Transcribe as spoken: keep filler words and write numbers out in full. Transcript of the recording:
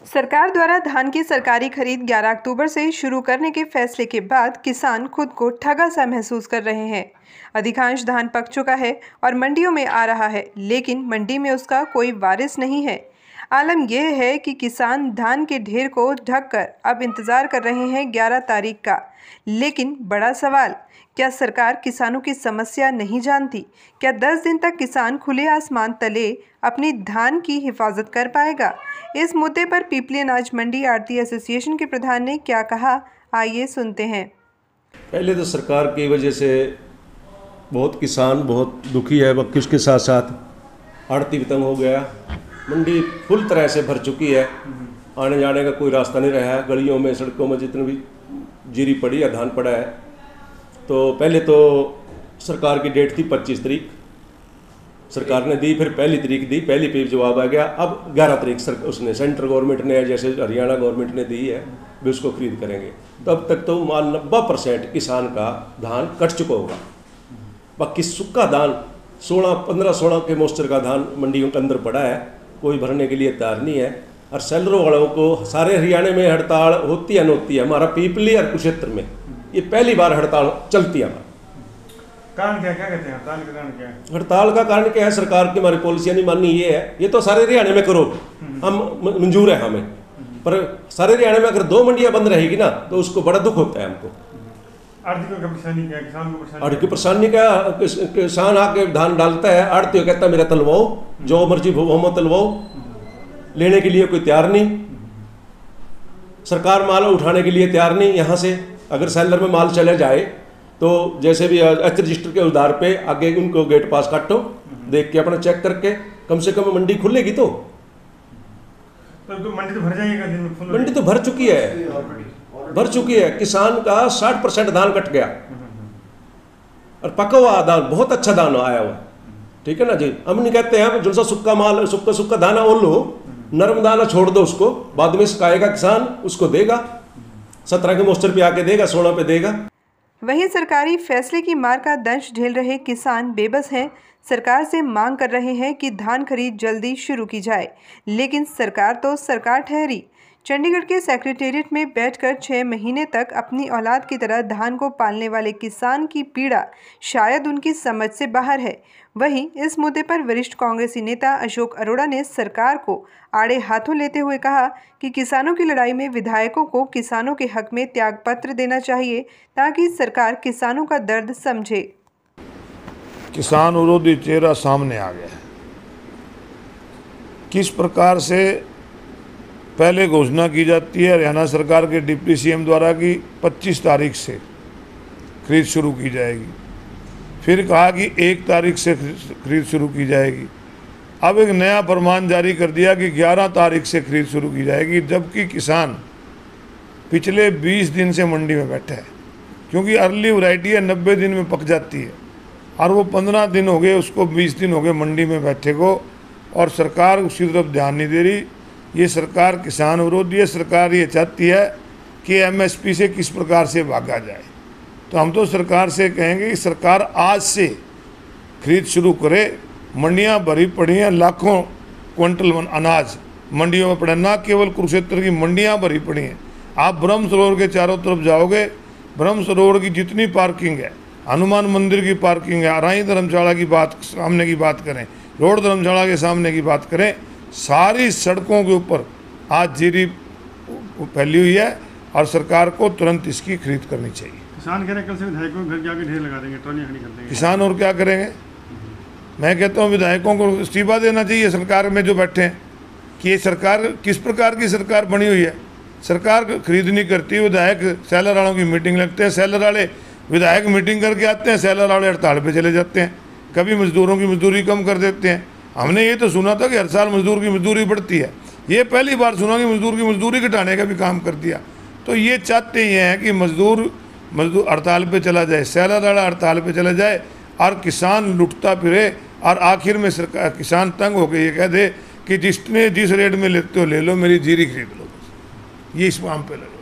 सरकार द्वारा धान की सरकारी खरीद ग्यारह अक्टूबर से शुरू करने के फैसले के बाद किसान खुद को ठगा सा महसूस कर रहे हैं। अधिकांश धान पक चुका है और मंडियों में आ रहा है, लेकिन मंडी में उसका कोई वारिस नहीं है। आलम यह है कि किसान धान के ढेर को ढककर अब इंतज़ार कर रहे हैं ग्यारह तारीख का। लेकिन बड़ा सवाल, क्या सरकार किसानों की समस्या नहीं जानती? क्या दस दिन तक किसान खुले आसमान तले अपनी धान की हिफाजत कर पाएगा? इस मुद्दे पर पीपली अनाज मंडी आढ़ती एसोसिएशन के प्रधान ने क्या कहा, आइए सुनते हैं। पहले तो सरकार की वजह से बहुत किसान बहुत दुखी है, बाकी उसके साथ साथ आढ़ती भी तंग हो गया। मंडी फुल तरह से भर चुकी है, आने जाने का कोई रास्ता नहीं रहा है। गलियों में सड़कों में जितनी भी जीरी पड़ी है, धान पड़ा है। तो पहले तो सरकार की डेट थी पच्चीस तारीख, सरकार ने दी, फिर पहली तारीख दी, पहली पे जवाब आ गया। अब ग्यारह तारीख सर उसने सेंट्रल गवर्नमेंट ने, जैसे हरियाणा गवर्नमेंट ने दी है, भी उसको खरीद करेंगे। तब तक तो मान नब्बे परसेंट किसान का धान कट चुका होगा। बाकी सूखा धान सोलह पंद्रह सोलह के मॉइस्चर का धान मंडियों के अंदर पड़ा है, कोई भरने के लिए तैयार नहीं है। और सेलरों वालों को सारे हरियाणा में हड़ताल होती है नोती है, हमारा पीपली और कुरुक्षेत्र में ये पहली बार हड़ताल चलती है। कारण क्या क्या कहते हैं हड़ताल का कारण क्या है? हड़ताल का कारण क्या है? सरकार की हमारी पॉलिसियां नहीं माननी, ये है। ये तो सारे हरियाणा में करो, हम मंजूर है हमें, पर सारे हरियाणा में अगर दो मंडियां बंद रहेगी ना तो उसको बड़ा दुख होता है हमको। आढ़ती को परेशानी क्या है? किसान को परेशानी आढ़ती की परेशानी क्या? किसान आके धान डालता है, आढ़ती कहता है मेरा तलवाओ, जो मर्जी वो तलवाओ, लेने के लिए कोई तैयार नहीं। सरकार माल उठाने के लिए तैयार नहीं। यहाँ से अगर सेलर में माल चले जाए तो जैसे भी एच रजिस्टर के आधार पे आगे उनको गेट पास काटो, देख के अपना चेक करके, कम से कम मंडी खुलेगी तो। तो, तो मंडी तो भर जाएगा दिन में? मंडी तो भर चुकी है, भर चुकी है। किसान का साठ परसेंट धान कट गया और पका हुआ धान, बहुत अच्छा धान आया हुआ, ठीक है ना जी। हम नहीं कहते हैं जो सा सूखा माल, सूखा सूखा दाना और लो, नरम दाना छोड़ दो, उसको बाद में सुखाएगा किसान, उसको देगा, सत्रह के मॉइस्चर पे आके देगा, सोलह पे देगा। वहीं सरकारी फैसले की मार का दंश झेल रहे किसान बेबस हैं। सरकार से मांग कर रहे हैं कि धान खरीद जल्दी शुरू की जाए, लेकिन सरकार तो सरकार ठहरी। चंडीगढ़ के सेक्रेटेरिएट में बैठकर छः महीने तक अपनी औलाद की तरह धान को पालने वाले किसान की पीड़ा शायद उनकी समझ से बाहर है। वहीं इस मुद्दे पर वरिष्ठ कांग्रेसी नेता अशोक अरोड़ा ने सरकार को आड़े हाथों लेते हुए कहा कि किसानों की लड़ाई में विधायकों को किसानों के हक में त्यागपत्र देना चाहिए, ताकि सरकार किसानों का दर्द समझे। किसान विरोधी चेहरा सामने आ गया है। किस प्रकार से पहले घोषणा की जाती है हरियाणा सरकार के डिप्टी सीएम द्वारा कि पच्चीस तारीख से खरीद शुरू की जाएगी, फिर कहा कि एक तारीख से खरीद शुरू की जाएगी। अब एक नया फरमान जारी कर दिया कि ग्यारह तारीख से खरीद शुरू की जाएगी, जबकि किसान पिछले बीस दिन से मंडी में बैठा है, क्योंकि अर्ली वैरायटी है, नब्बे दिन में पक जाती है, और वो पंद्रह दिन हो गए उसको, बीस दिन हो गए मंडी में बैठे को, और सरकार उसी तरफ ध्यान नहीं दे रही। ये सरकार किसान विरोधी है। सरकार ये चाहती है कि एमएसपी से किस प्रकार से भागा जाए। तो हम तो सरकार से कहेंगे कि सरकार आज से खरीद शुरू करे। मंडियां भरी पड़ी हैं, लाखों क्विंटल अनाज मंडियों में पड़ा, ना केवल कुरुक्षेत्र की मंडियां भरी पड़ी हैं। आप ब्रह्म सरोवर के चारों तरफ जाओगे, ब्रह्म सरोवर की जितनी पार्किंग है, हनुमान मंदिर की पार्किंग है, अराई धर्मशाला की बात सामने की बात करें, रोड धर्मशाला के सामने की बात करें, सारी सड़कों के ऊपर आज जीरी फैली हुई है, और सरकार को तुरंत इसकी खरीद करनी चाहिए। किसान कह रहे कल से विधायकों के घर जाके ढेर लगा देंगे, ट्रॉलियां खड़ी कर देंगे। किसान और क्या करेंगे? मैं कहता हूँ विधायकों को इस्तीफा देना चाहिए सरकार में जो बैठे हैं, कि ये सरकार किस प्रकार की सरकार बनी हुई है। सरकार खरीद नहीं करती, विधायक सेलर वालों की मीटिंग लगते हैं, सेलर वाले विधायक मीटिंग करके आते हैं, सेलर वाले हड़ताल पे चले जाते हैं, कभी मजदूरों की मजदूरी कम कर देते हैं। हमने ये तो सुना था कि हर साल मजदूर की मजदूरी बढ़ती है, ये पहली बार सुना कि मजदूर की मजदूरी घटाने का भी काम कर दिया। तो ये चाहते ही हैं कि मजदूर मजदूर हड़ताल पे चला जाए, सेलर वाला हड़ताल पे चला जाए, और किसान लुटता फिरे, और आखिर में सरकार किसान तंग होकर ये कह दे कि जिसने जिस रेट में लेते हो ले लो, मेरी जीरी खरीद लो। ये इस काम पे लगे।